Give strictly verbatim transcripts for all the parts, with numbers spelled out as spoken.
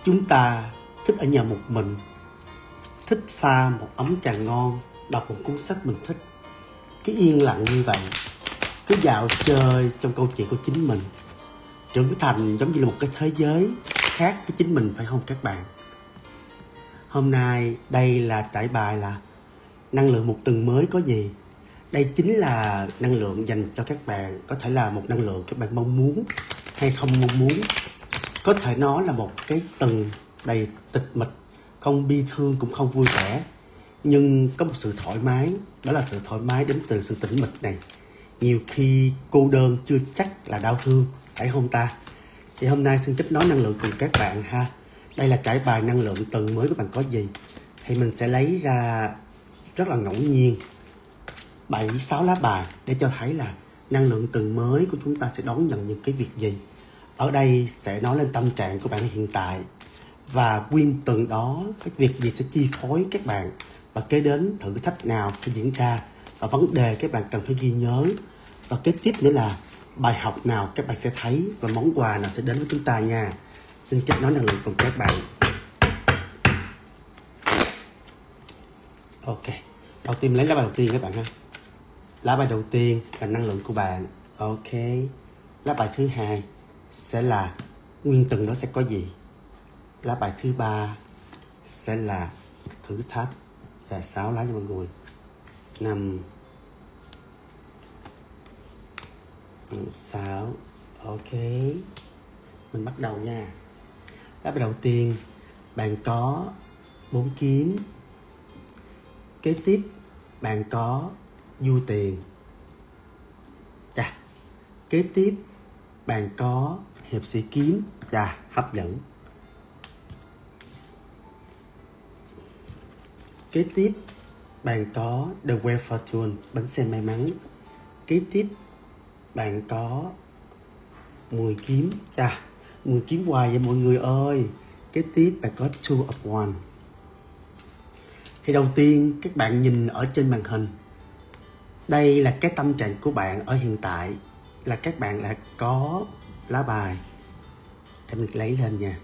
Chúng ta thích ở nhà một mình, thích pha một ấm trà ngon, đọc một cuốn sách mình thích. Cứ yên lặng như vậy, cứ dạo chơi trong câu chuyện của chính mình. Trưởng thành giống như là một cái thế giới khác với chính mình, phải không các bạn? Hôm nay đây là trải bài là năng lượng một tuần mới có gì. Đây chính là năng lượng dành cho các bạn. Có thể là một năng lượng các bạn mong muốn hay không mong muốn. Có thể nó là một cái tuần đầy tịch mịch, không bi thương cũng không vui vẻ, nhưng có một sự thoải mái. Đó là sự thoải mái đến từ sự tĩnh mịch này. Nhiều khi cô đơn chưa chắc là đau thương, phải không ta? Thì hôm nay xin kết nối năng lượng cùng các bạn ha. Đây là trải bài năng lượng tuần mới của bạn có gì. Thì mình sẽ lấy ra rất là ngẫu nhiên bảy sáu lá bài để cho thấy là năng lượng tuần mới của chúng ta sẽ đón nhận những cái việc gì. Ở đây sẽ nói lên tâm trạng của bạn hiện tại, và nguyên tuần đó cái việc gì sẽ chi phối các bạn, và kế đến thử thách nào sẽ diễn ra, và vấn đề các bạn cần phải ghi nhớ, và kế tiếp nữa là bài học nào các bạn sẽ thấy, và món quà nào sẽ đến với chúng ta nha. Xin kết nối năng lượng cùng các bạn. Ok, đầu tiên lấy lá bài đầu tiên các bạn ha. Lá bài đầu tiên là năng lượng của bạn. Ok, lá bài thứ hai sẽ là nguyên tuần đó sẽ có gì. Lá bài thứ ba sẽ là thử thách. Và sáu lá cho mọi người. Năm, sáu. Ok, mình bắt đầu nha. Lá bài đầu tiên bạn có bốn kiếm. Kế tiếp bạn có du tiền. Chà. Kế tiếp bạn có hiệp sĩ kiếm. Chà, hấp dẫn. Kế tiếp bạn có The Wheel Fortune, bánh xe may mắn. Kế tiếp bạn có mười kiếm. Chà, mười kiếm hoài vậy mọi người ơi. Kế tiếp bạn có Two of One. Thì đầu tiên các bạn nhìn ở trên màn hình, đây là cái tâm trạng của bạn ở hiện tại, là các bạn đã có lá bài. Để mình lấy lên nha.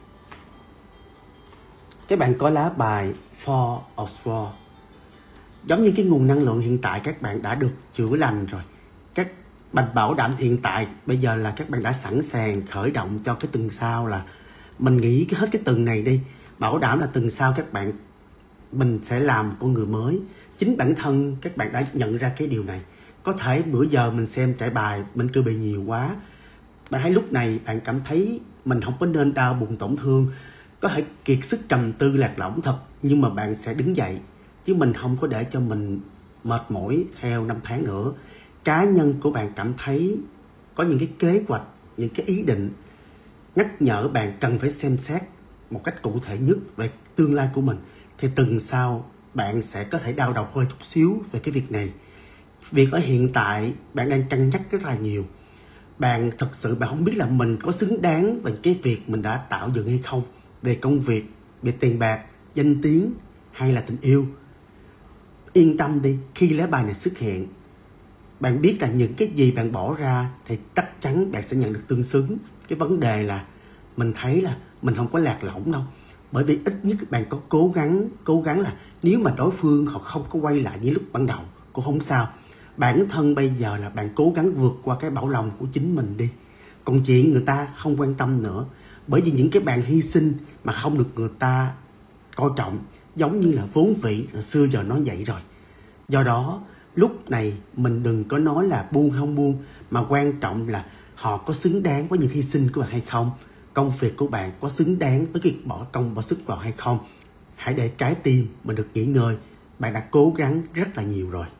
Các bạn có lá bài Four of Swords. Giống như cái nguồn năng lượng hiện tại các bạn đã được chữa lành rồi. Các bạn bảo đảm hiện tại bây giờ là các bạn đã sẵn sàng khởi động cho cái tuần sau, là mình nghĩ hết cái tuần này đi, bảo đảm là tuần sau các bạn mình sẽ làm con người mới. Chính bản thân các bạn đã nhận ra cái điều này. Có thể bữa giờ mình xem trải bài mình cứ bị nhiều quá, bạn thấy lúc này bạn cảm thấy mình không có nên đau buồn tổn thương, có thể kiệt sức trầm tư lạc lõng thật, nhưng mà bạn sẽ đứng dậy, chứ mình không có để cho mình mệt mỏi theo năm tháng nữa. Cá nhân của bạn cảm thấy có những cái kế hoạch, những cái ý định nhắc nhở bạn cần phải xem xét một cách cụ thể nhất về tương lai của mình, thì tuần sau bạn sẽ có thể đau đầu hơi chút xíu về cái việc này. Việc ở hiện tại bạn đang cân nhắc rất là nhiều. Bạn thật sự bạn không biết là mình có xứng đáng về cái việc mình đã tạo dựng hay không, về công việc, về tiền bạc, danh tiếng hay là tình yêu. Yên tâm đi, khi lá bài này xuất hiện, bạn biết là những cái gì bạn bỏ ra thì chắc chắn bạn sẽ nhận được tương xứng. Cái vấn đề là mình thấy là mình không có lạc lõng đâu, bởi vì ít nhất bạn có cố gắng cố gắng là nếu mà đối phương họ không có quay lại như lúc ban đầu cũng không sao. Bản thân bây giờ là bạn cố gắng vượt qua cái bão lòng của chính mình đi. Còn chuyện người ta không quan tâm nữa, bởi vì những cái bạn hy sinh mà không được người ta coi trọng, giống như là vốn vĩ xưa giờ nó vậy rồi. Do đó lúc này mình đừng có nói là buông không buông, mà quan trọng là họ có xứng đáng với những hy sinh của bạn hay không, công việc của bạn có xứng đáng với việc bỏ công bỏ sức vào hay không. Hãy để trái tim mình được nghỉ ngơi. Bạn đã cố gắng rất là nhiều rồi.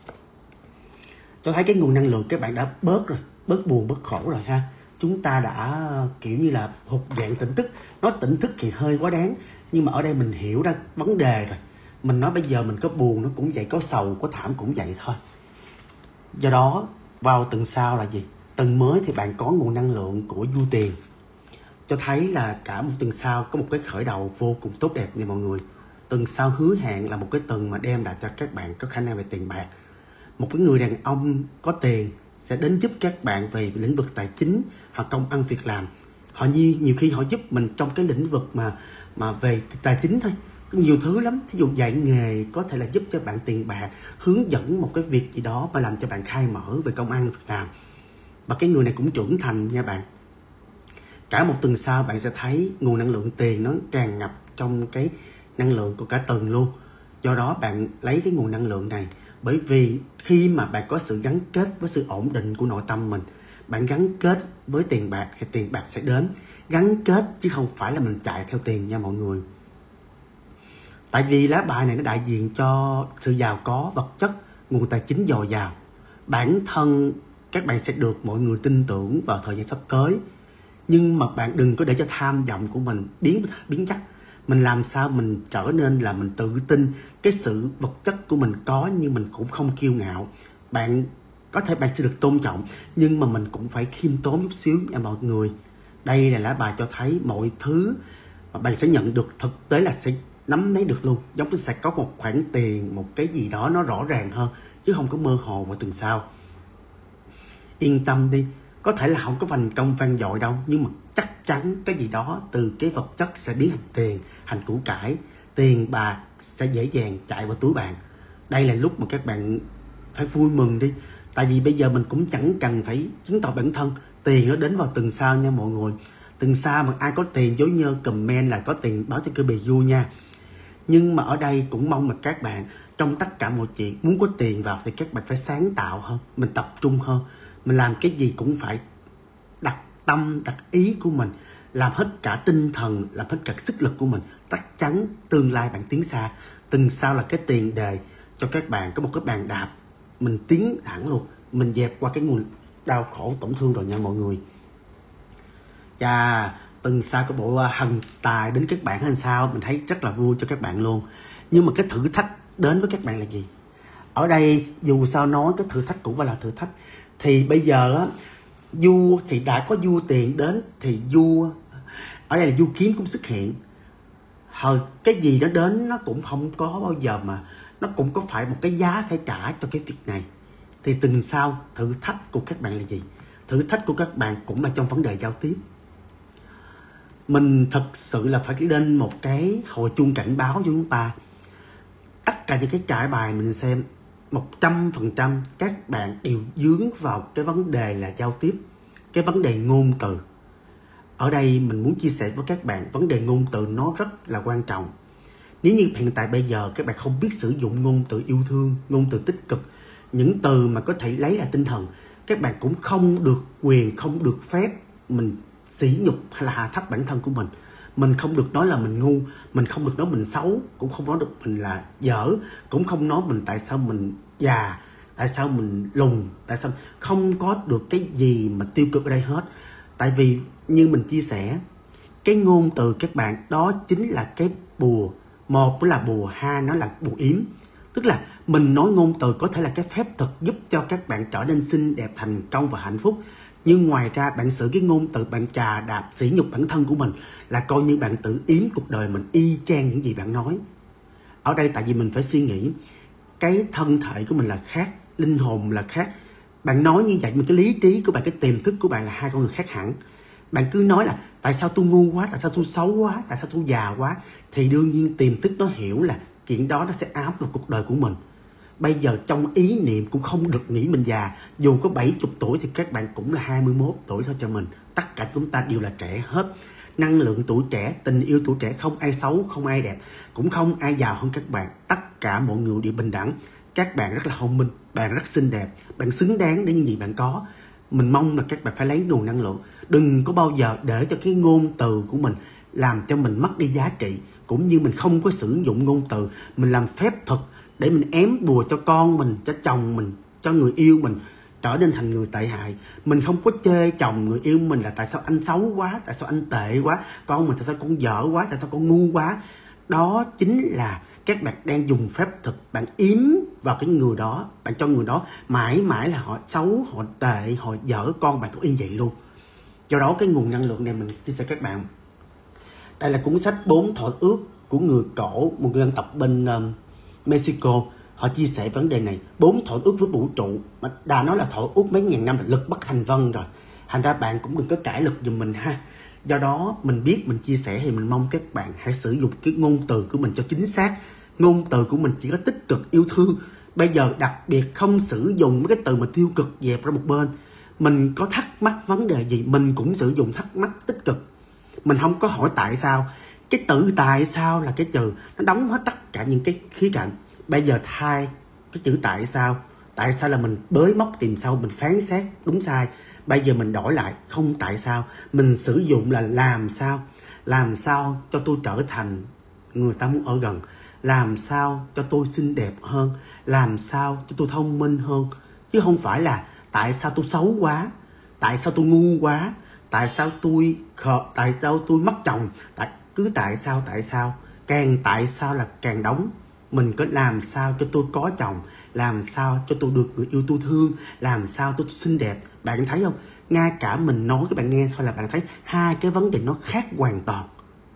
Tôi thấy cái nguồn năng lượng các bạn đã bớt rồi, bớt buồn bớt khổ rồi ha. Chúng ta đã kiểu như là hụt dạng tỉnh thức. Nói tỉnh thức thì hơi quá đáng, nhưng mà ở đây mình hiểu ra vấn đề rồi. Mình nói bây giờ mình có buồn nó cũng vậy, có sầu có thảm cũng vậy thôi. Do đó vào tuần sau là gì? Tuần mới thì bạn có nguồn năng lượng của du tiền, cho thấy là cả một tuần sau có một cái khởi đầu vô cùng tốt đẹp nha mọi người. Tuần sau hứa hẹn là một cái tuần mà đem lại cho các bạn có khả năng về tiền bạc. Một cái người đàn ông có tiền sẽ đến giúp các bạn về lĩnh vực tài chính hoặc công ăn việc làm. họ nhiều, nhiều khi họ giúp mình trong cái lĩnh vực mà mà về tài chính thôi, nhiều thứ lắm. Thí dụ dạy nghề có thể là giúp cho bạn tiền bạc, hướng dẫn một cái việc gì đó mà làm cho bạn khai mở về công ăn việc làm. Và cái người này cũng trưởng thành nha bạn. Cả một tuần sau bạn sẽ thấy nguồn năng lượng tiền nó tràn ngập trong cái năng lượng của cả tuần luôn. Do đó bạn lấy cái nguồn năng lượng này, bởi vì khi mà bạn có sự gắn kết với sự ổn định của nội tâm mình, bạn gắn kết với tiền bạc thì tiền bạc sẽ đến. Gắn kết chứ không phải là mình chạy theo tiền nha mọi người. Tại vì lá bài này nó đại diện cho sự giàu có vật chất, nguồn tài chính dồi dào. Bản thân các bạn sẽ được mọi người tin tưởng vào thời gian sắp tới. Nhưng mà bạn đừng có để cho tham vọng của mình biến biến chất. Mình làm sao mình trở nên là mình tự tin. Cái sự vật chất của mình có nhưng mình cũng không kiêu ngạo. Bạn có thể bạn sẽ được tôn trọng, nhưng mà mình cũng phải khiêm tốn chút xíu nha mọi người. Đây là lá bài cho thấy mọi thứ mà bạn sẽ nhận được thực tế là sẽ nắm lấy được luôn. Giống như sẽ có một khoản tiền, một cái gì đó nó rõ ràng hơn, chứ không có mơ hồ vào tuần sau. Yên tâm đi, có thể là không có thành công vang dội đâu, nhưng mà chắc chắn cái gì đó từ cái vật chất sẽ biến thành tiền, thành củ cải. Tiền bạc sẽ dễ dàng chạy vào túi bạn. Đây là lúc mà các bạn phải vui mừng đi. Tại vì bây giờ mình cũng chẳng cần phải chứng tỏ bản thân. Tiền nó đến vào tuần sau nha mọi người. Tuần sau mà ai có tiền dối nhơ comment là có tiền báo cho Cơ Bì vui nha. Nhưng mà ở đây cũng mong là các bạn trong tất cả mọi chuyện muốn có tiền vào thì các bạn phải sáng tạo hơn, mình tập trung hơn. Mình làm cái gì cũng phải đặt tâm, đặt ý của mình, làm hết cả tinh thần, làm hết cả sức lực của mình. Chắc chắn tương lai bạn tiến xa. Tuần sau là cái tiền đề cho các bạn có một cái bàn đạp, mình tiến thẳng luôn, mình dẹp qua cái nguồn đau khổ tổn thương rồi nha mọi người. Chà, tuần sau có bộ hần tài đến các bạn hay sao, mình thấy rất là vui cho các bạn luôn. Nhưng mà cái thử thách đến với các bạn là gì? Ở đây dù sao nói cái thử thách cũng phải là thử thách. Thì bây giờ á, vua thì đã có vua tiền đến thì vua ở đây là vua kiếm cũng xuất hiện. Hồi cái gì nó đến nó cũng không có bao giờ mà nó cũng có phải một cái giá phải trả cho cái việc này. Thì tuần sau thử thách của các bạn là gì? Thử thách của các bạn cũng là trong vấn đề giao tiếp. Mình thật sự là phải lên một cái hồi chuông cảnh báo cho chúng ta. Tất cả những cái trải bài mình xem, một trăm phần trăm các bạn đều dướng vào cái vấn đề là giao tiếp, cái vấn đề ngôn từ. Ở đây mình muốn chia sẻ với các bạn, vấn đề ngôn từ nó rất là quan trọng. Nếu như hiện tại bây giờ các bạn không biết sử dụng ngôn từ yêu thương, ngôn từ tích cực, những từ mà có thể lấy lại tinh thần, các bạn cũng không được quyền, không được phép mình sỉ nhục hay là hạ thấp bản thân của mình. Mình không được nói là mình ngu, mình không được nói mình xấu, cũng không nói được mình là dở, cũng không nói mình tại sao mình già, tại sao mình lùn, tại sao không có được cái gì mà tiêu cực ở đây hết. Tại vì như mình chia sẻ, cái ngôn từ các bạn đó chính là cái bùa. Một là bùa, hai nó là bùa yếm. Tức là mình nói ngôn từ có thể là cái phép thuật giúp cho các bạn trở nên xinh đẹp, thành công và hạnh phúc. Nhưng ngoài ra bạn sử cái ngôn từ bạn chà đạp sỉ nhục bản thân của mình là coi như bạn tự yếm cuộc đời mình y chang những gì bạn nói. Ở đây tại vì mình phải suy nghĩ, cái thân thể của mình là khác, linh hồn là khác. Bạn nói như vậy mà cái lý trí của bạn, cái tiềm thức của bạn là hai con người khác hẳn. Bạn cứ nói là tại sao tôi ngu quá, tại sao tôi xấu quá, tại sao tôi già quá, thì đương nhiên tiềm thức nó hiểu là chuyện đó nó sẽ ám vào cuộc đời của mình. Bây giờ trong ý niệm cũng không được nghĩ mình già. Dù có bảy mươi tuổi thì các bạn cũng là hai mươi mốt tuổi thôi cho mình. Tất cả chúng ta đều là trẻ hết. Năng lượng tuổi trẻ, tình yêu tuổi trẻ, không ai xấu, không ai đẹp, cũng không ai giàu hơn các bạn. Tất cả mọi người đều bình đẳng. Các bạn rất là thông minh, bạn rất xinh đẹp, bạn xứng đáng để những gì bạn có. Mình mong là các bạn phải lấy nguồn năng lượng. Đừng có bao giờ để cho cái ngôn từ của mình làm cho mình mất đi giá trị. Cũng như mình không có sử dụng ngôn từ, mình làm phép thuật để mình ém bùa cho con mình, cho chồng mình, cho người yêu mình trở nên thành người tệ hại. Mình không có chê chồng người yêu mình là tại sao anh xấu quá, tại sao anh tệ quá, con mình tại sao con dở quá, tại sao con ngu quá. Đó chính là các bạn đang dùng phép thuật, bạn yếm vào cái người đó, bạn cho người đó mãi mãi là họ xấu, họ tệ, họ dở, con bạn cũng yên vậy luôn. Do đó cái nguồn năng lượng này mình chia sẻ các bạn. Đây là cuốn sách Bốn Thỏa Ước của người cổ, một người dân tộc bên um, Mexico. Họ chia sẻ vấn đề này, bốn thỏa ước với vũ trụ. Mà đã nói là thỏa ước mấy ngàn năm là lực bất thành vân rồi. Thành ra bạn cũng đừng có cãi lực giùm mình ha. Do đó mình biết mình chia sẻ thì mình mong các bạn hãy sử dụng cái ngôn từ của mình cho chính xác. Ngôn từ của mình chỉ có tích cực, yêu thương. Bây giờ đặc biệt không sử dụng mấy cái từ mà tiêu cực dẹp ra một bên. Mình có thắc mắc vấn đề gì mình cũng sử dụng thắc mắc tích cực. Mình không có hỏi tại sao. Cái từ tại sao là cái từ nó đóng hết tất cả những cái khía cạnh. Bây giờ thay cái chữ tại sao. Tại sao là mình bới móc tìm sâu, mình phán xét đúng sai. Bây giờ mình đổi lại không tại sao, mình sử dụng là làm sao. Làm sao cho tôi trở thành người ta muốn ở gần. Làm sao cho tôi xinh đẹp hơn. Làm sao cho tôi thông minh hơn. Chứ không phải là tại sao tôi xấu quá, tại sao tôi ngu quá, tại sao tôi khờ, tại sao tôi mất chồng. Tại cứ tại sao tại sao, càng tại sao là càng đóng. Mình có làm sao cho tôi có chồng, làm sao cho tôi được người yêu tôi thương, làm sao tôi xinh đẹp. Bạn thấy không? Ngay cả mình nói các bạn nghe thôi là bạn thấy hai cái vấn đề nó khác hoàn toàn.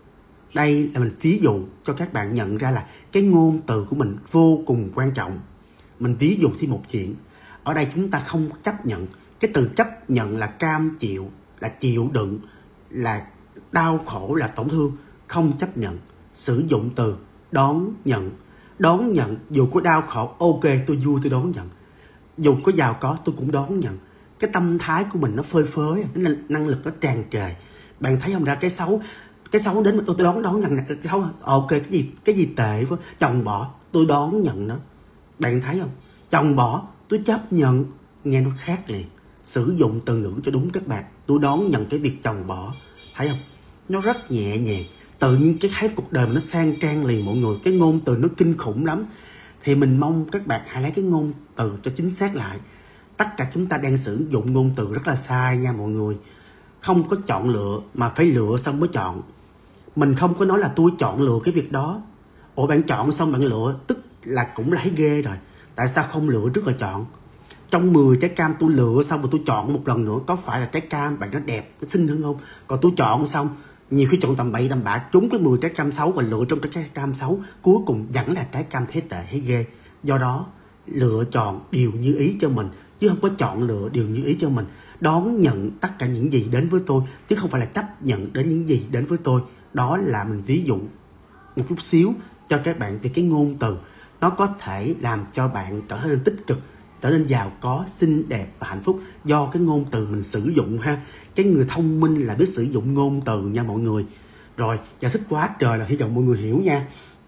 Đây là mình ví dụ cho các bạn nhận ra là cái ngôn từ của mình vô cùng quan trọng. Mình ví dụ thêm một chuyện. Ở đây chúng ta không chấp nhận. Cái từ chấp nhận là cam chịu, là chịu đựng, là đau khổ, là tổn thương. Không chấp nhận. Sử dụng từ đón nhận. Đón nhận, dù có đau khổ, ok tôi vui tôi đón nhận. Dù có giàu có tôi cũng đón nhận. Cái tâm thái của mình nó phơi phới, nó năng lực nó tràn trề. Bạn thấy không ra cái xấu, cái xấu đến tôi đón đón nhận cái xấu, ok cái gì cái gì tệ quá, chồng bỏ tôi đón nhận nó. Bạn thấy không? Chồng bỏ tôi chấp nhận, nghe nó khác liền. Sử dụng từ ngữ cho đúng các bạn. Tôi đón nhận cái việc chồng bỏ. Thấy không? Nó rất nhẹ nhàng. Tự nhiên cái thấy cuộc đời mình nó sang trang liền mọi người. Cái ngôn từ nó kinh khủng lắm. Thì mình mong các bạn hãy lấy cái ngôn từ cho chính xác lại. Tất cả chúng ta đang sử dụng ngôn từ rất là sai nha mọi người. Không có chọn lựa mà phải lựa xong mới chọn. Mình không có nói là tôi chọn lựa cái việc đó. Ủa bạn chọn xong bạn lựa, tức là cũng là thấy ghê rồi. Tại sao không lựa trước rồi chọn? Trong mười trái cam tôi lựa xong rồi tôi chọn một lần nữa, có phải là trái cam bạn nó đẹp, nó xinh hơn không? Còn tôi chọn xong, nhiều khi chọn tầm bậy tầm bạ, trúng cái mười trái cam xấu và lựa trong trái cam xấu, cuối cùng vẫn là trái cam thế tệ, thấy ghê. Do đó, lựa chọn điều như ý cho mình, chứ không có chọn lựa điều như ý cho mình. Đón nhận tất cả những gì đến với tôi, chứ không phải là chấp nhận đến những gì đến với tôi. Đó là mình ví dụ một chút xíu cho các bạn về cái ngôn từ. Nó có thể làm cho bạn trở nên tích cực, trở nên giàu có, xinh đẹp và hạnh phúc do cái ngôn từ mình sử dụng ha. Cái người thông minh là biết sử dụng ngôn từ nha mọi người. Rồi, giải thích quá trời là hy vọng mọi người hiểu nha.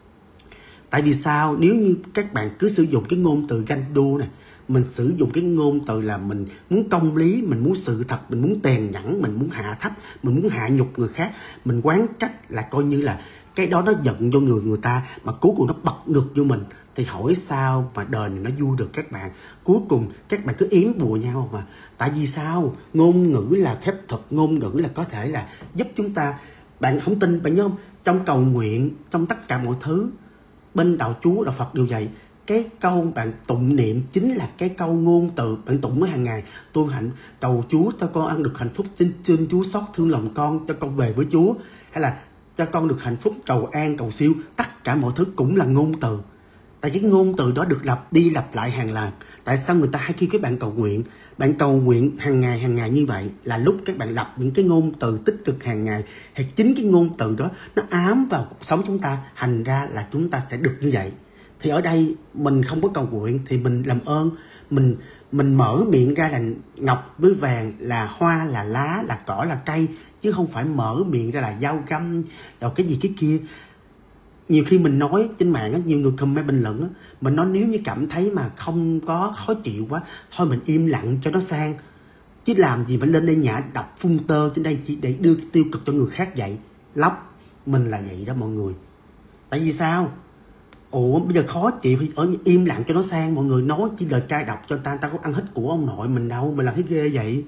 Tại vì sao? Nếu như các bạn cứ sử dụng cái ngôn từ ganh đua này, mình sử dụng cái ngôn từ là mình muốn công lý, mình muốn sự thật, mình muốn tàn nhẫn, mình muốn hạ thấp, mình muốn hạ nhục người khác, mình oán trách, là coi như là cái đó nó giận vô người người ta, mà cuối cùng nó bật ngược vô mình. Thì hỏi sao mà đời này nó vui được các bạn. Cuối cùng các bạn cứ yếm bùa nhau mà. Tại vì sao? Ngôn ngữ là phép thuật, ngôn ngữ là có thể là giúp chúng ta. Bạn không tin, bạn nhớ không? Trong cầu nguyện, trong tất cả mọi thứ, bên đạo Chúa, đạo Phật đều vậy. Cái câu bạn tụng niệm chính là cái câu ngôn từ bạn tụng mỗi hàng ngày. Tôi hạnh cầu Chúa cho con ăn được hạnh phúc, xin, xin Chúa xót thương lòng con, cho con về với Chúa. Hay là cho con được hạnh phúc, cầu an, cầu siêu. Tất cả mọi thứ cũng là ngôn từ. Tại cái ngôn từ đó được lặp đi lặp lại hàng lần. Tại sao người ta hay khi các bạn cầu nguyện, bạn cầu nguyện hàng ngày hàng ngày như vậy là lúc các bạn lặp những cái ngôn từ tích cực hàng ngày. Thì chính cái ngôn từ đó nó ám vào cuộc sống chúng ta, thành ra là chúng ta sẽ được như vậy. Thì ở đây mình không có cầu nguyện thì mình làm ơn, mình mình mở miệng ra là ngọc với vàng, là hoa là lá, là cỏ là cây, chứ không phải mở miệng ra là dao găm rồi cái gì cái kia. Nhiều khi mình nói trên mạng á, nhiều người comment bình luận á, mình nói nếu như cảm thấy mà không có khó chịu quá, thôi mình im lặng cho nó sang. Chứ làm gì phải lên đây nhả đập phun tơ trên đây chỉ để đưa tiêu cực cho người khác vậy. Lóc mình là vậy đó mọi người. Tại vì sao? Ủa bây giờ khó chịu thì ở im lặng cho nó sang. Mọi người nói chỉ lời cay độc cho người ta, người ta có ăn hết của ông nội mình đâu, mình làm thấy ghê vậy.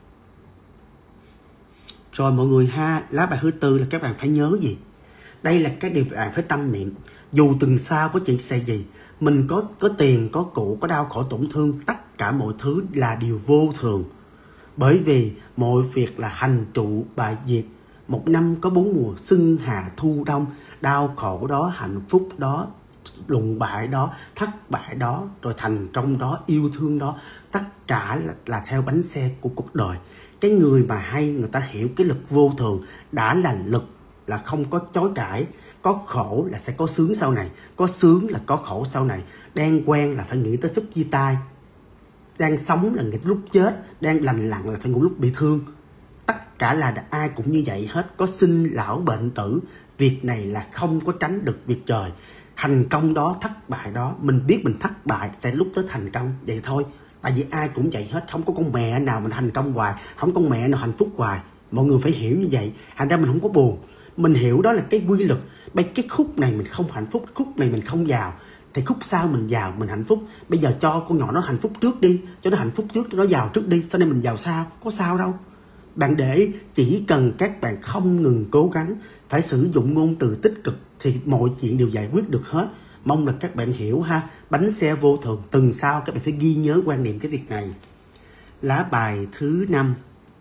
Rồi mọi người ha, lá bài thứ tư là các bạn phải nhớ gì? Đây là cái điều bạn phải tâm niệm. Dù từng sao có chuyện xảy gì, mình có có tiền, có cụ, có đau khổ tổn thương, tất cả mọi thứ là điều vô thường. Bởi vì mọi việc là hành trụ bài diệt. Một năm có bốn mùa, xuân hạ thu đông. Đau khổ đó, hạnh phúc đó, lụng bại đó, thất bại đó, rồi thành công đó, yêu thương đó, tất cả là, là theo bánh xe của cuộc đời. Cái người mà hay, người ta hiểu cái lực vô thường, đã là lực là không có chối cãi. Có khổ là sẽ có sướng sau này, có sướng là có khổ sau này. Đang quen là phải nghĩ tới lúc chia tay, đang sống là nghĩ tới lúc chết, đang lành lặn là phải ngủ lúc bị thương. Tất cả là ai cũng như vậy hết, có sinh lão bệnh tử. Việc này là không có tránh được việc trời. Thành công đó, thất bại đó, mình biết mình thất bại sẽ lúc tới thành công, vậy thôi. Tại vì ai cũng vậy hết, không có con mẹ nào mình thành công hoài, không có con mẹ nào hạnh phúc hoài. Mọi người phải hiểu như vậy, thành ra mình không có buồn. Mình hiểu đó là cái quy luật. Bây cái khúc này mình không hạnh phúc, khúc này mình không giàu, thì khúc sau mình giàu, mình hạnh phúc. Bây giờ cho con nhỏ nó hạnh phúc trước đi, cho nó hạnh phúc trước, cho nó giàu trước đi, sau này mình giàu sao, có sao đâu. Bạn để chỉ cần các bạn không ngừng cố gắng, phải sử dụng ngôn từ tích cực thì mọi chuyện đều giải quyết được hết. Mong là các bạn hiểu ha. Bánh xe vô thường, từng sao các bạn phải ghi nhớ quan niệm cái việc này. Lá bài thứ năm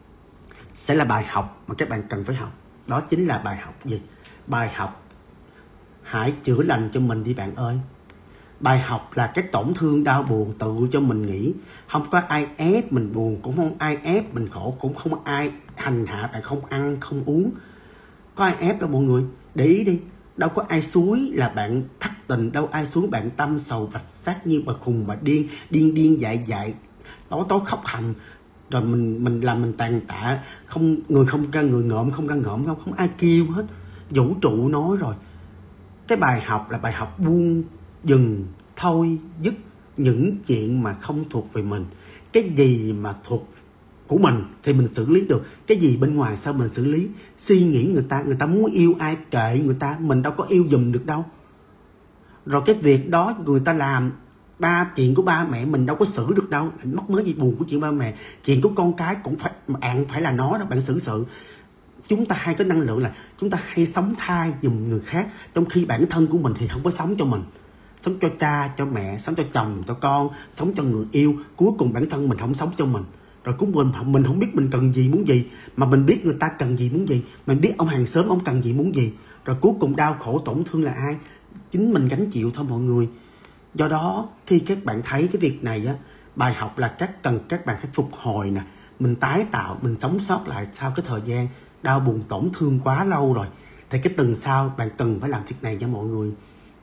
sẽ là bài học mà các bạn cần phải học. Đó chính là bài học gì? Bài học hãy chữa lành cho mình đi bạn ơi. Bài học là cái tổn thương đau buồn tự cho mình nghĩ. Không có ai ép mình buồn, cũng không ai ép mình khổ, cũng không ai hành hạ bạn không ăn, không uống. Có ai ép đâu mọi người. Để ý đi, đâu có ai suối là bạn thất tình, đâu ai suối bạn tâm sầu bạch sát như bà khùng bà điên, điên điên dại dại, tối tối khóc hầm. Rồi mình mình làm mình tàn tạ, không người không ca người ngợm không ca ngợm không, không ai kêu hết. Vũ trụ nói rồi. Cái bài học là bài học buông, dừng, thôi, dứt những chuyện mà không thuộc về mình. Cái gì mà thuộc của mình thì mình xử lý được. Cái gì bên ngoài sao mình xử lý. Suy nghĩ người ta, người ta muốn yêu ai kệ người ta, mình đâu có yêu giùm được đâu. Rồi cái việc đó người ta làm, ba chuyện của ba mẹ mình đâu có xử được đâu. Mắc mớ gì buồn của chuyện ba mẹ. Chuyện của con cái cũng phải bạn phải là nó đó, bạn xử sự. Chúng ta hay có năng lượng là chúng ta hay sống thay giùm người khác, trong khi bản thân của mình thì không có sống cho mình. Sống cho cha, cho mẹ, sống cho chồng, cho con, sống cho người yêu. Cuối cùng bản thân mình không sống cho mình. Rồi cuối cùng mình không biết mình cần gì, muốn gì. Mà mình biết người ta cần gì, muốn gì. Mình biết ông hàng xóm, ông cần gì, muốn gì. Rồi cuối cùng đau khổ, tổn thương là ai? Chính mình gánh chịu thôi mọi người. Do đó, khi các bạn thấy cái việc này á, bài học là các cần các bạn phải phục hồi nè. Mình tái tạo, mình sống sót lại sau cái thời gian đau buồn tổn thương quá lâu rồi. Thì cái tuần sau bạn cần phải làm việc này nha mọi người.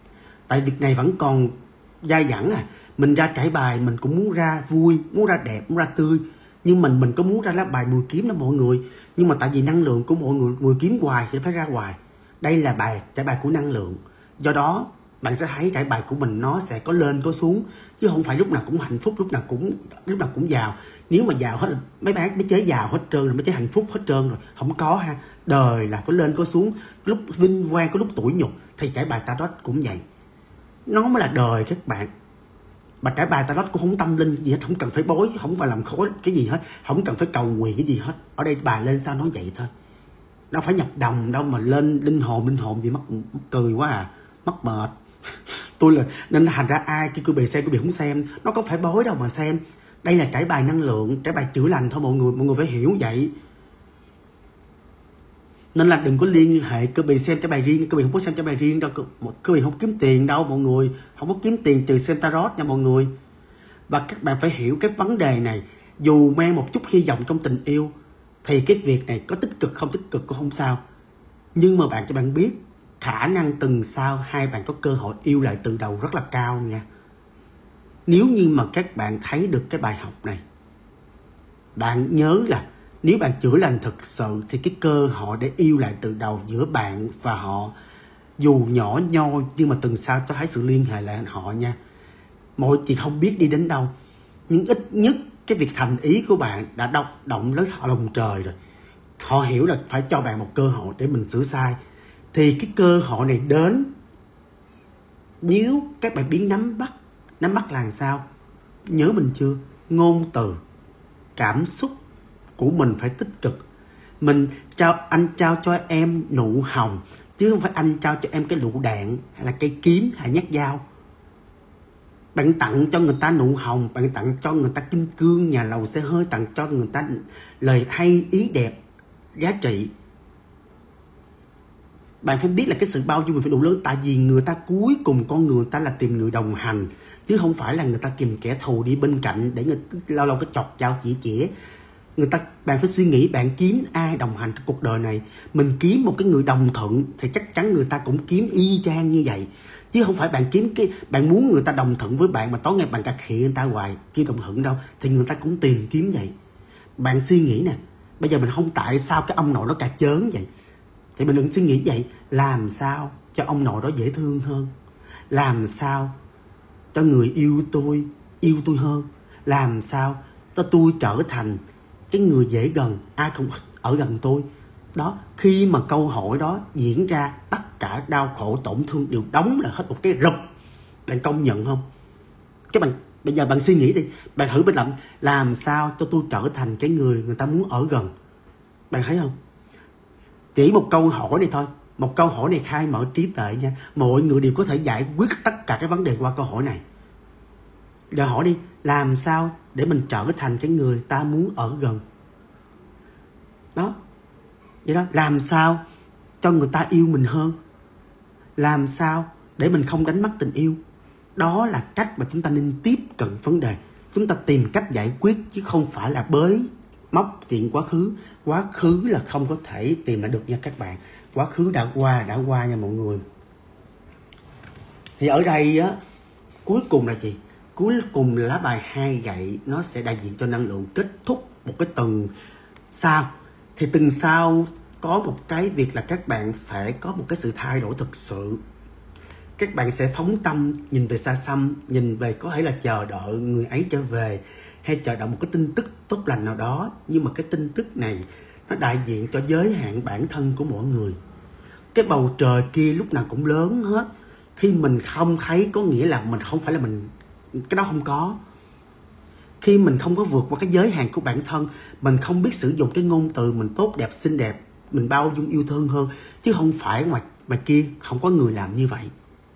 Tại việc này vẫn còn dai dẳng à. Mình ra trải bài mình cũng muốn ra vui, muốn ra đẹp, muốn ra tươi. Nhưng mình mình có muốn ra lá bài mười kiếm đó mọi người. Nhưng mà tại vì năng lượng của mọi người mười kiếm hoài thì phải ra hoài. Đây là bài trải bài của năng lượng. Do đó bạn sẽ thấy trải bài của mình nó sẽ có lên có xuống, chứ không phải lúc nào cũng hạnh phúc, lúc nào cũng lúc nào cũng giàu. Nếu mà giàu hết mấy bác mấy chế giàu hết trơn rồi, mấy chế hạnh phúc hết trơn rồi, không có ha. Đời là có lên có xuống, lúc vinh quang có lúc tủi nhục. Thì trải bài tarot cũng vậy, nó mới là đời các bạn. Mà trải bài tarot cũng không tâm linh gì hết, không cần phải bối, không phải làm khối cái gì hết, không cần phải cầu nguyện cái gì hết. Ở đây bài lên sao nói vậy thôi, đâu phải nhập đồng đâu mà lên linh hồn linh hồn gì, mắc, mắc cười quá à, mắc mệt. Tôi là nên thành ra ai cái cứ bị xem cứ bị không xem, nó có phải bối đâu mà xem. Đây là trải bài năng lượng, trải bài chữa lành thôi mọi người, mọi người phải hiểu vậy. Nên là đừng có liên hệ cơ bị xem trải bài riêng, cơ bị không có xem trải bài riêng đâu, cơ bị không kiếm tiền đâu mọi người, không có kiếm tiền trừ xem tarot nha mọi người. Và các bạn phải hiểu cái vấn đề này, dù mang một chút hy vọng trong tình yêu thì cái việc này có tích cực không tích cực cũng không sao. Nhưng mà bạn cho bạn biết khả năng tuần sau hai bạn có cơ hội yêu lại từ đầu rất là cao nha. Nếu như mà các bạn thấy được cái bài học này, bạn nhớ là nếu bạn chữa lành thực sự thì cái cơ hội để yêu lại từ đầu giữa bạn và họ, dù nhỏ nhoi nhưng mà tuần sau cho thấy sự liên hệ lại họ nha. Mọi chuyện không biết đi đến đâu, nhưng ít nhất cái việc thành ý của bạn đã động, động lấy họ lòng trời rồi. Họ hiểu là phải cho bạn một cơ hội để mình sửa sai. Thì cái cơ hội này đến, nếu các bạn biết nắm bắt, nắm bắt là làm sao? Nhớ mình chưa? Ngôn từ, cảm xúc của mình phải tích cực. Mình trao, anh trao cho em nụ hồng, chứ không phải anh trao cho em cái lựu đạn hay là cây kiếm hay nhát dao. Bạn tặng cho người ta nụ hồng, bạn tặng cho người ta kim cương, nhà lầu xe hơi, tặng cho người ta lời hay, ý đẹp, giá trị. Bạn phải biết là cái sự bao dung mình phải đủ lớn. Tại vì người ta cuối cùng con người ta là tìm người đồng hành, chứ không phải là người ta tìm kẻ thù đi bên cạnh để người lâu lâu cái chọt chao chỉ chỉ. Người ta, bạn phải suy nghĩ bạn kiếm ai đồng hành trong cuộc đời này. Mình kiếm một cái người đồng thuận thì chắc chắn người ta cũng kiếm y chang như vậy. Chứ không phải bạn kiếm cái bạn muốn người ta đồng thuận với bạn mà tối ngày bạn cà khịa người ta hoài kia đồng thuận đâu, thì người ta cũng tìm kiếm vậy. Bạn suy nghĩ nè, bây giờ mình không tại sao cái ông nội nó cà chớn vậy, thì mình đừng suy nghĩ vậy. Làm sao cho ông nội đó dễ thương hơn, làm sao cho người yêu tôi yêu tôi hơn, làm sao cho tôi trở thành cái người dễ gần, ai cũng ở gần tôi. Đó, khi mà câu hỏi đó diễn ra, tất cả đau khổ tổn thương đều đóng là hết một cái rụp. Bạn công nhận không? Các bạn bây giờ bạn suy nghĩ đi, bạn thử bên làm làm sao cho tôi trở thành cái người người ta muốn ở gần. Bạn thấy không? Chỉ một câu hỏi này thôi, một câu hỏi này khai mở trí tuệ nha. Mọi người đều có thể giải quyết tất cả cái vấn đề qua câu hỏi này. Giờ hỏi đi, làm sao để mình trở thành cái người ta muốn ở gần? Đó, vậy đó, làm sao cho người ta yêu mình hơn, làm sao để mình không đánh mất tình yêu. Đó là cách mà chúng ta nên tiếp cận vấn đề. Chúng ta tìm cách giải quyết chứ không phải là bới móc chuyện quá khứ. Quá khứ là không có thể tìm lại được nha các bạn. Quá khứ đã qua, đã qua nha mọi người. Thì ở đây á, cuối cùng là gì? Cuối cùng là lá bài hai gậy, nó sẽ đại diện cho năng lượng kết thúc một cái tuần sau. Thì tuần sau có một cái việc là các bạn phải có một cái sự thay đổi thực sự. Các bạn sẽ phóng tâm nhìn về xa xăm, nhìn về có thể là chờ đợi người ấy trở về, hay chờ đợi một cái tin tức tốt lành nào đó. Nhưng mà cái tin tức này nó đại diện cho giới hạn bản thân của mỗi người. Cái bầu trời kia lúc nào cũng lớn hết. Khi mình không thấy có nghĩa là mình không phải là mình, cái đó không có. Khi mình không có vượt qua cái giới hạn của bản thân, mình không biết sử dụng cái ngôn từ mình tốt đẹp, xinh đẹp, mình bao dung yêu thương hơn. Chứ không phải ngoài, ngoài kia không có người làm như vậy.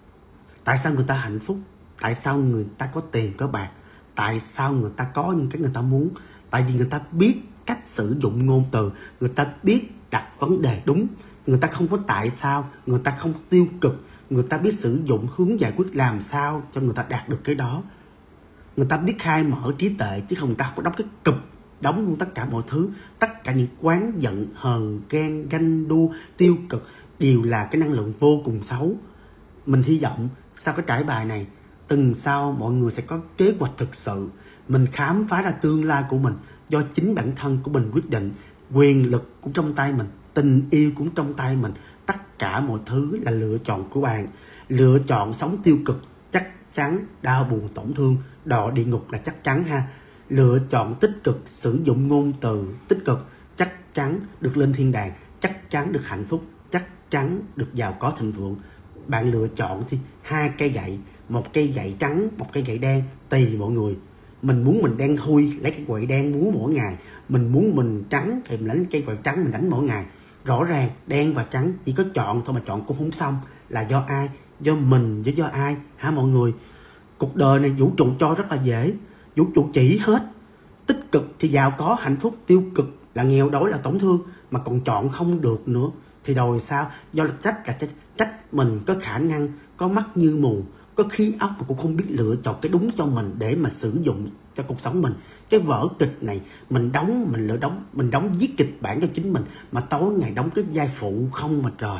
Tại sao người ta hạnh phúc? Tại sao người ta có tiền, có bạc? Tại sao người ta có những cái người ta muốn? Tại vì người ta biết cách sử dụng ngôn từ, người ta biết đặt vấn đề đúng. Người ta không có tại sao, người ta không tiêu cực. Người ta biết sử dụng hướng giải quyết làm sao cho người ta đạt được cái đó. Người ta biết khai mở trí tuệ, chứ không người ta không có đóng cái cụp, đóng luôn tất cả mọi thứ. Tất cả những quán giận, hờn, ghen, ganh đua, tiêu cực đều là cái năng lượng vô cùng xấu. Mình hy vọng sau cái trải bài này, tuần sau mọi người sẽ có kế hoạch thực sự. Mình khám phá ra tương lai của mình do chính bản thân của mình quyết định. Quyền lực cũng trong tay mình, tình yêu cũng trong tay mình. Tất cả mọi thứ là lựa chọn của bạn. Lựa chọn sống tiêu cực chắc chắn đau buồn tổn thương, đọa địa ngục là chắc chắn ha. Lựa chọn tích cực, sử dụng ngôn từ tích cực, chắc chắn được lên thiên đàng, chắc chắn được hạnh phúc, chắc chắn được giàu có thịnh vượng. Bạn lựa chọn thì hai cây gậy, một cây gậy trắng, một cây gậy đen, tùy mọi người. Mình muốn mình đen thui, lấy cái gậy đen múa mỗi ngày. Mình muốn mình trắng thì mình lấy cây gậy trắng mình đánh mỗi ngày. Rõ ràng đen và trắng chỉ có chọn thôi mà chọn cũng không xong. Là do ai? Do mình với do ai? Hả mọi người? Cuộc đời này vũ trụ cho rất là dễ. Vũ trụ chỉ hết. Tích cực thì giàu có hạnh phúc, tiêu cực là nghèo đói là tổn thương. Mà còn chọn không được nữa thì đòi sao? Do là trách là trách, trách mình có khả năng, có mắt như mù, có khí óc mà cũng không biết lựa chọn cái đúng cho mình để mà sử dụng cho cuộc sống mình. Cái vở kịch này mình đóng, mình lựa đóng, mình đóng viết kịch bản cho chính mình, mà tối ngày đóng cái vai phụ không mà trời.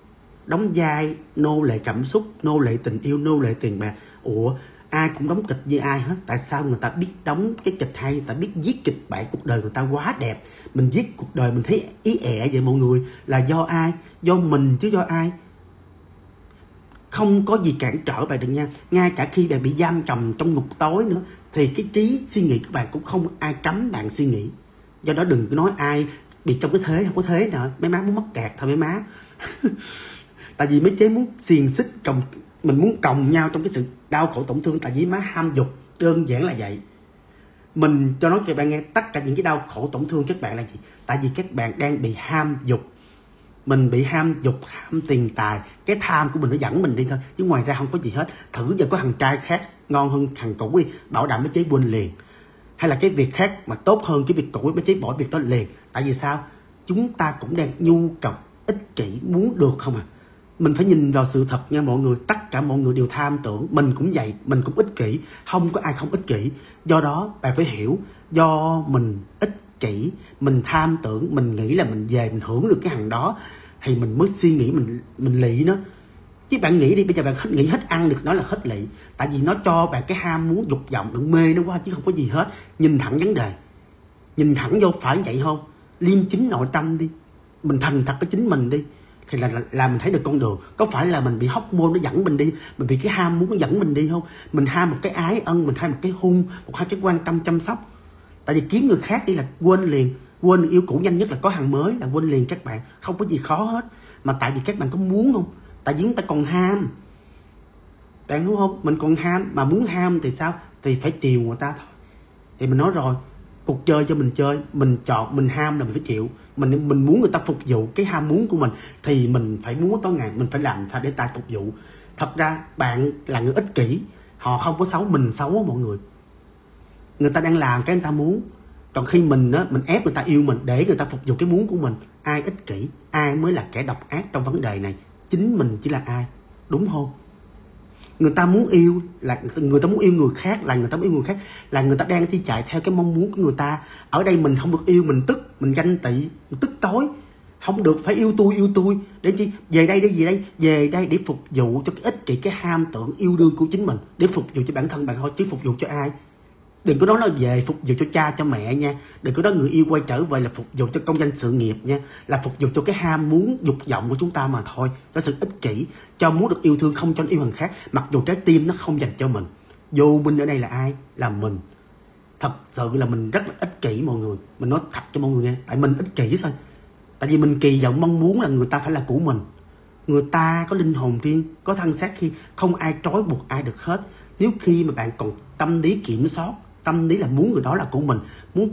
Đóng vai nô lệ cảm xúc, nô lệ tình yêu, nô lệ tiền bạc. Ủa, ai cũng đóng kịch như ai hết. Tại sao người ta biết đóng cái kịch hay, người ta biết viết kịch bản cuộc đời người ta quá đẹp. Mình viết cuộc đời mình thấy ý ẹ vậy mọi người. Là do ai? Do mình chứ do ai? Không có gì cản trở bạn được nha. Ngay cả khi bạn bị giam cầm trong ngục tối nữa thì cái trí suy nghĩ của bạn cũng không ai cấm bạn suy nghĩ. Do đó đừng có nói ai bị trong cái thế, không có thế nữa. Mấy má muốn mắc kẹt thôi mấy má. Tại vì mấy chế muốn xiềng xích còng, mình muốn còng nhau trong cái sự đau khổ tổn thương. Tại vì má ham dục, đơn giản là vậy. Mình cho nói cho bạn nghe, tất cả những cái đau khổ tổn thương các bạn là gì? Tại vì các bạn đang bị ham dục. Mình bị ham dục, ham tiền tài. Cái tham của mình nó dẫn mình đi thôi, chứ ngoài ra không có gì hết. Thử giờ có thằng trai khác ngon hơn thằng cũ đi, bảo đảm mấy chế quên liền. Hay là cái việc khác mà tốt hơn cái việc cũ, mấy chế bỏ việc đó liền. Tại vì sao? Chúng ta cũng đang nhu cầu ích kỷ, muốn được không à. Mình phải nhìn vào sự thật nha mọi người. Tất cả mọi người đều tham tưởng. Mình cũng vậy, mình cũng ích kỷ. Không có ai không ích kỷ. Do đó bạn phải hiểu, do mình ích kỷ, mình tham tưởng, mình nghĩ là mình về mình hưởng được cái hàng đó, thì mình mới suy nghĩ mình mình lị nó. Chứ bạn nghĩ đi, bây giờ bạn hết nghĩ hết ăn được nó là hết lị. Tại vì nó cho bạn cái ham muốn dục vọng, đừng mê nó quá chứ không có gì hết. Nhìn thẳng vấn đề, nhìn thẳng vô, phải vậy không? Liêm chính nội tâm đi, mình thành thật với chính mình đi, thì là, là, là mình thấy được con đường. Có phải là mình bị hormone nó dẫn mình đi, mình bị cái ham muốn nó dẫn mình đi không? Mình ham một cái ái ân, mình ham một cái hung, một hai cái quan tâm chăm sóc. Tại vì kiếm người khác đi là quên liền. Quên yêu cũ nhanh nhất là có hàng mới là quên liền các bạn. Không có gì khó hết. Mà tại vì các bạn có muốn không? Tại vì chúng ta còn ham. Bạn hiểu không? Mình còn ham. Mà muốn ham thì sao? Thì phải chiều người ta thôi. Thì mình nói rồi, cuộc chơi cho mình chơi, mình chọn, mình ham là mình phải chịu. Mình mình muốn người ta phục vụ cái ham muốn của mình, thì mình phải muốn tối ngày, mình phải làm sao để ta phục vụ. Thật ra bạn là người ích kỷ. Họ không có xấu, mình xấu á mọi người. Người ta đang làm cái người ta muốn. Còn khi mình á, mình ép người ta yêu mình để người ta phục vụ cái muốn của mình. Ai ích kỷ, ai mới là kẻ độc ác trong vấn đề này? Chính mình chỉ là ai, đúng không? Người ta muốn yêu là người ta muốn yêu người khác, là người ta muốn yêu người khác là người ta đang đi chạy theo cái mong muốn của người ta. Ở đây mình không được yêu, mình tức, mình ganh tị, mình tức tối. Không được, phải yêu tôi, yêu tôi. Để chi? Về đây đi, về đây, về đây để phục vụ cho cái ích kỷ, cái ham tưởng yêu đương của chính mình, để phục vụ cho bản thân bạn thôi, chứ phục vụ cho ai? Đừng có nói là về phục vụ cho cha cho mẹ nha. Đừng có nói người yêu quay trở về là phục vụ cho công danh sự nghiệp nha. Là phục vụ cho cái ham muốn dục vọng của chúng ta mà thôi. Cho sự ích kỷ, cho muốn được yêu thương, không cho yêu thằng khác. Mặc dù trái tim nó không dành cho mình. Vô minh ở đây là ai? Là mình. Thật sự là mình rất là ích kỷ mọi người. Mình nói thật cho mọi người nghe. Tại mình ích kỷ thôi. Tại vì mình kỳ vọng mong muốn là người ta phải là của mình. Người ta có linh hồn riêng, có thân xác riêng, không ai trói buộc ai được hết. Nếu khi mà bạn còn tâm lý kiểm soát, tâm lý là muốn người đó là của mình, muốn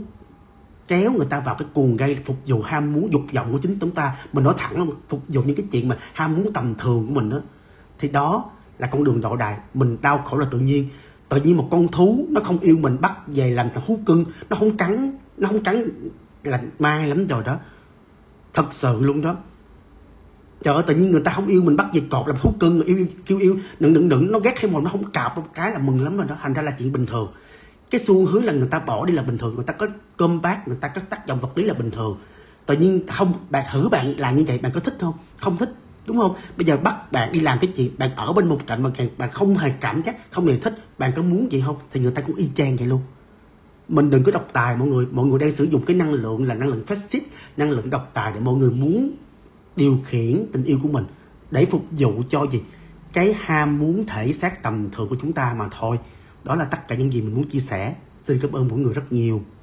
kéo người ta vào cái cuồng gây phục vụ ham muốn dục vọng của chính chúng ta, mình nói thẳng là phục vụ những cái chuyện mà ham muốn tầm thường của mình đó, thì đó là con đường đọa đài. Mình đau khổ là tự nhiên. Tự nhiên một con thú nó không yêu mình, bắt về làm thú cưng, nó không cắn, nó không cắn là mai lắm rồi đó. Thật sự luôn đó. Trời ơi, tự nhiên người ta không yêu mình, bắt về cột làm thú cưng, yêu, yêu kêu yêu đừng đừng đừng nó ghét hay một nó không cạp một cái là mừng lắm rồi đó. Thành ra là chuyện bình thường. Cái xu hướng là người ta bỏ đi là bình thường, người ta có cơm bát, người ta có tác động vật lý là bình thường. Tự nhiên không, bạn thử bạn làm như vậy, bạn có thích không? Không thích, đúng không? Bây giờ bắt bạn đi làm cái chuyện, bạn ở bên một cạnh mà bạn không hề cảm giác, không hề thích, bạn có muốn gì không? Thì người ta cũng y chang vậy luôn. Mình đừng có độc tài mọi người. Mọi người đang sử dụng cái năng lượng là năng lượng phát xít, năng lượng độc tài để mọi người muốn điều khiển tình yêu của mình để phục vụ cho gì? Cái ham muốn thể xác tầm thường của chúng ta mà thôi. Đó là tất cả những gì mình muốn chia sẻ. Xin cảm ơn mọi người rất nhiều.